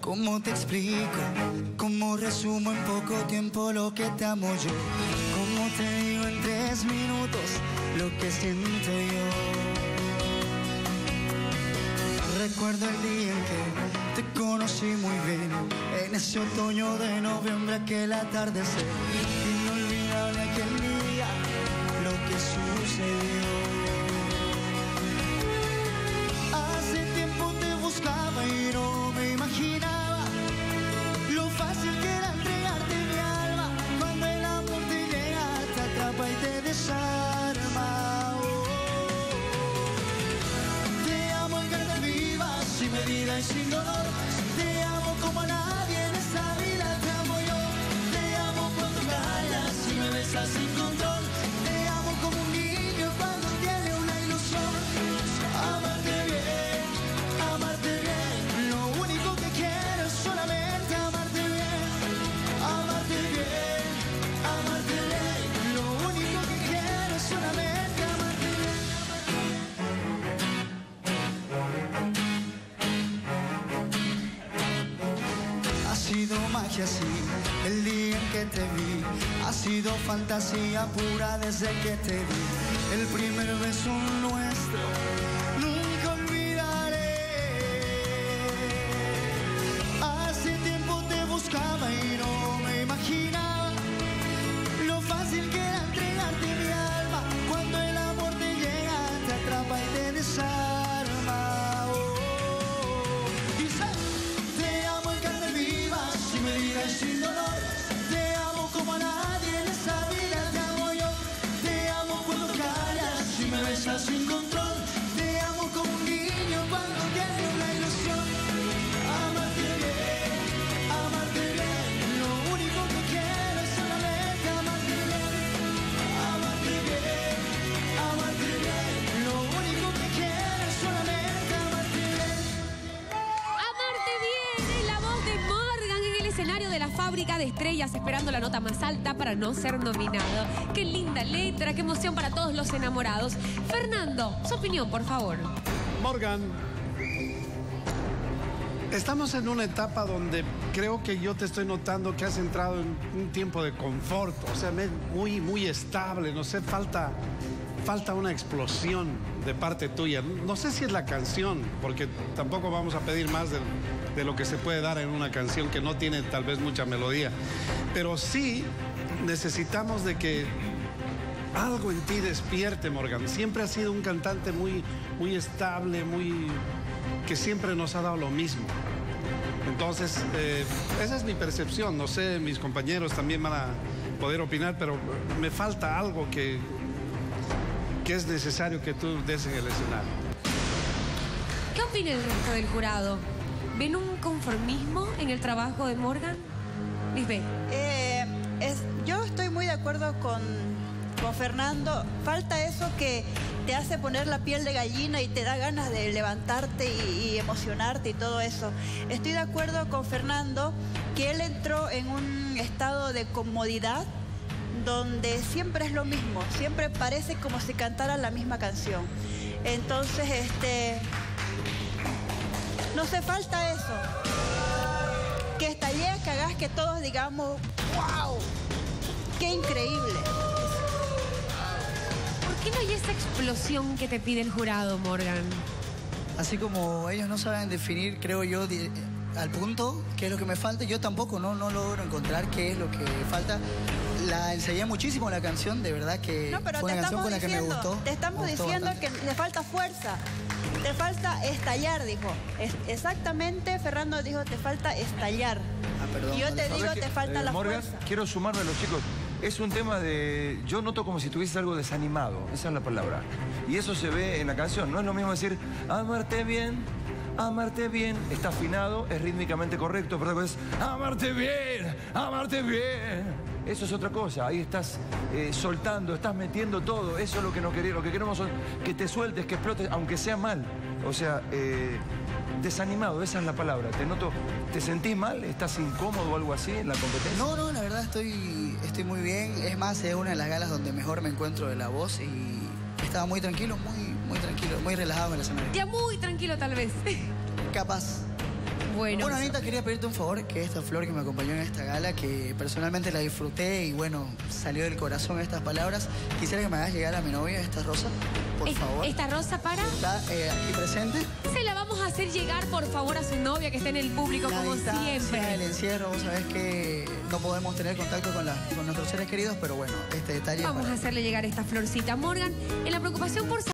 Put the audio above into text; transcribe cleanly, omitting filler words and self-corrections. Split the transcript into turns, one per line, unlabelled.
¿Cómo te explico? ¿Cómo resumo en poco tiempo lo que te amo yo? ¿Cómo te digo en 3 minutos lo que siento yo? Recuerdo el día en que te conocí muy bien, en ese otoño de noviembre, aquel atardecer. Inolvidable aquel día, lo que sucedió. Hace tiempo te buscaba y no me imaginaba lo fácil que era entregarte mi alma. Cuando el amor te llega, te atrapa y te desarma. Te amo en carne viva, sin medida y sin dolor. Te amo como a nadie en esta vida te amo yo. Te amo cuando callas y me besas sin control. Te amo como un niño cuando tiene una ilusión. Amarte bien, amarte bien. Lo único que quiero es solamente amarte bien. Amarte bien, amarte bien. Lo único que quiero es solamente amarte bien. Ha sido magia, sí, el día en que te vi. Ha sido fantasía pura desde que te di. El primer beso nuestro nunca olvidaré. Hace tiempo te buscaba y no me imaginaba lo fácil que era entregarte mi alma. Cuando el amor te llega, te atrapa y te desarma. Dice, te amo en carne viva, sin medida y sin dolor. Te amo como a nadie en esta vida te amo yo. Te amo cuando callas y me besas sin control. Te amo como un niño cuando tiene una ilusión. Amarte bien, amarte bien. Lo único que quiero es solamente amarte bien. Amarte bien, amarte bien. Lo único que quiero es solamente amarte bien.
Amarte bien, es la voz de Morgan en el escenario de la Fábrica de Estrellas, esperando la nota más alta para no ser nominado. Qué linda letra, qué emoción para todos los enamorados. Fernando, su opinión, por favor.
Morgan, estamos en una etapa donde creo que yo te estoy notando que has entrado en un tiempo de confort, o sea, muy estable, no sé, falta una explosión de parte tuya. No sé si es la canción, porque tampoco vamos a pedir más de lo que se puede dar en una canción que no tiene tal vez mucha melodía, pero sí necesitamos de que algo en ti despierte, Morgan. Siempre has sido un cantante muy estable, que siempre nos ha dado lo mismo. Entonces, esa es mi percepción. No sé, mis compañeros también van a poder opinar, pero me falta algo que es necesario que tú des en el escenario.
¿Qué opina el resto del jurado? ¿Ven un conformismo en el trabajo de Morgan? Lisbeth.
Yo estoy muy de acuerdo con Fernando. Falta eso que te hace poner la piel de gallina y te da ganas de levantarte y emocionarte y todo eso. Estoy de acuerdo con Fernando que él entró en un estado de comodidad donde siempre es lo mismo, siempre parece como si cantara la misma canción. Entonces, no hace falta eso. Que estalles, que hagas que todos digamos, ¡wow! ¡Qué increíble!
¿Por qué no hay esa explosión que te pide el jurado, Morgan?
Así como ellos no saben definir, creo yo, al punto qué es lo que me falta, yo tampoco no logro encontrar qué es lo que falta. La ensayé muchísimo la canción, de verdad que
no, pero
fue una canción con la que me gustó.
Te estamos diciendo
bastante.
que le falta fuerza, te falta estallar, dijo. Exactamente, Fernando dijo, te falta estallar.
Perdón,
y yo te digo, te falta la
Morgan,
fuerza.
quiero sumarme a los chicos. Es un tema de... Yo noto como si tuvieses algo desanimado, esa es la palabra. Y eso se ve en la canción. No es lo mismo decir, amarte bien, está afinado, es rítmicamente correcto, pero es amarte bien, amarte bien. Eso es otra cosa, ahí estás soltando, estás metiendo todo. Eso es lo que no queremos, lo que queremos son que te sueltes, que explotes, aunque sea mal. O sea, desanimado, esa es la palabra. Te noto, ¿te sentís mal? ¿Estás incómodo o algo así en la competencia?
No, la verdad estoy muy bien. Es más, es una de las galas donde mejor me encuentro de la voz y estaba muy tranquilo, muy tranquilo, muy relajado en el escenario.
Ya muy tranquilo tal vez.
Capaz.
bueno.
Bueno, Anita, quería pedirte un favor, que esta flor que me acompañó en esta gala, que personalmente la disfruté y bueno, salió del corazón estas palabras, quisiera que me hagas llegar a mi novia esta rosa, por favor.
¿Esta rosa para?
Está aquí presente.
Se la vamos a hacer llegar, por favor, a su novia que está en el público,
La
como
distancia,
siempre.
el encierro, vos sabés que no podemos tener contacto con nuestros seres queridos, pero bueno, este detalle...
Vamos a hacerle llegar esta florcita. Morgan, en la preocupación por